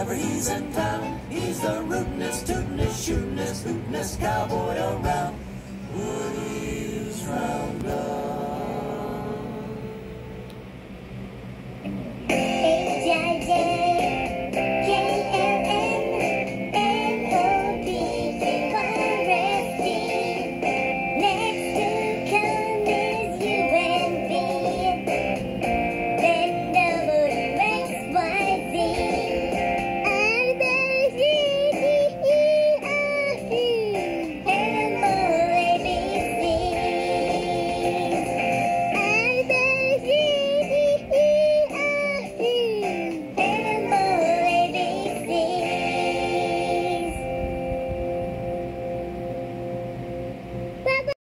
whenever he's in town. He's the rootin'est, tootin'est, shootin'est, hootin'est cowboy around. Would